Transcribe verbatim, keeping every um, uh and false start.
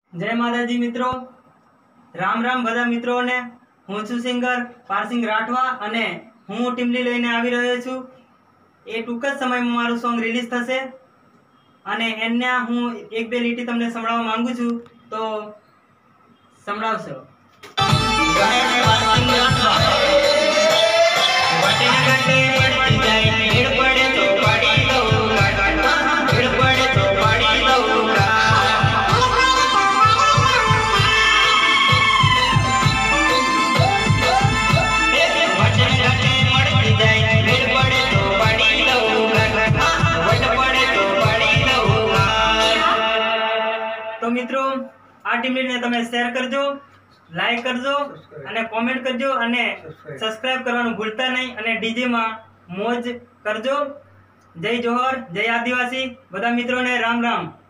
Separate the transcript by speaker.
Speaker 1: जय माताजी मित्रों, राम राम बधा मित्रों ने। हूँ छू सिंगर पारसिंग राठवा अने हूँ टीमली लईने आवी रह्यो छू। ए टूंक ज समयमां मारुं सॉन्ग रिलीज थशे अने एना हूँ एक बे लीटी तमने संभळाववा मांगू छू, तो संभळावशो। तो मित्रों आ टीमली ने तमे शेर करजो, लाइक करजो अने कमेंट करजो अने सब्सक्राइब करवानुं भूलता नहीं अने डीजे में मौज करजो। जय जोहर, जय आदिवासी, बधा मित्रों ने राम राम।